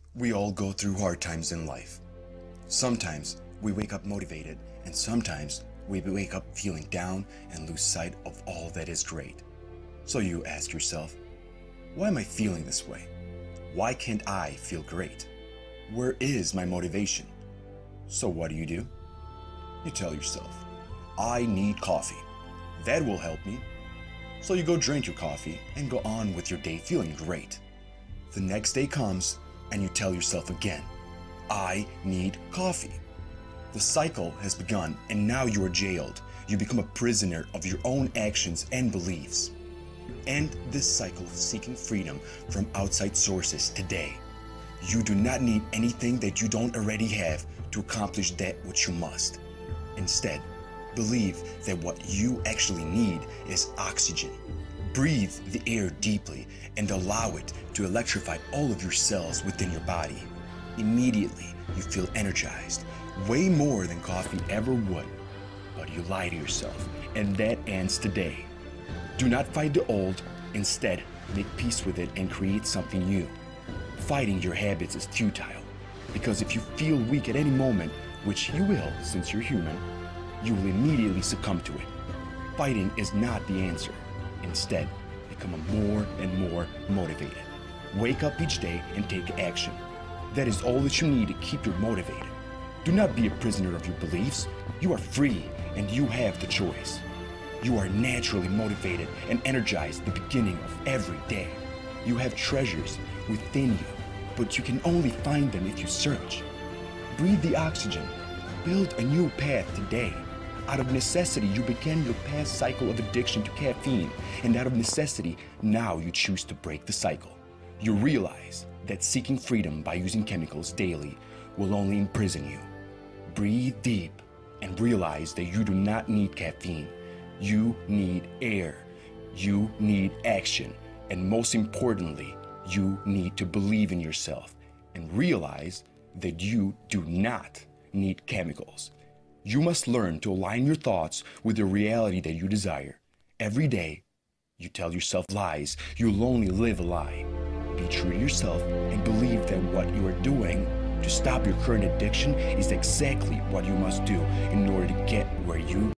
We all go through hard times in life. Sometimes we wake up motivated, and sometimes we wake up feeling down and lose sight of all that is great. So you ask yourself, why am I feeling this way? Why can't I feel great? Where is my motivation? So what do? You tell yourself, I need coffee. That will help me. So you go drink your coffee and go on with your day feeling great. The next day comes and you tell yourself again, I need coffee. The cycle has begun and now you are jailed. You become a prisoner of your own actions and beliefs. End this cycle of seeking freedom from outside sources today. You do not need anything that you don't already have to accomplish that which you must. Instead, believe that what you actually need is oxygen. Breathe the air deeply and allow it to electrify all of your cells within your body. Immediately, you feel energized, way more than coffee ever would. But you lie to yourself, and that ends today. Do not fight the old. Instead, make peace with it and create something new. Fighting your habits is futile, because if you feel weak at any moment, which you will since you're human, you will immediately succumb to it. Fighting is not the answer. Instead, become more and more motivated. Wake up each day and take action. That is all that you need to keep you motivated. Do not be a prisoner of your beliefs. You are free and you have the choice. You are naturally motivated and energized at the beginning of every day. You have treasures within you, but you can only find them if you search. Breathe the oxygen. Build a new path today. Out of necessity, you began your past cycle of addiction to caffeine, and out of necessity, now you choose to break the cycle. You realize that seeking freedom by using chemicals daily will only imprison you. Breathe deep and realize that you do not need caffeine. You need air. You need action. And most importantly, you need to believe in yourself and realize that you do not need chemicals. You must learn to align your thoughts with the reality that you desire. Every day, you tell yourself lies. You'll only live a lie. Be true to yourself and believe that what you are doing to stop your current addiction is exactly what you must do in order to get where you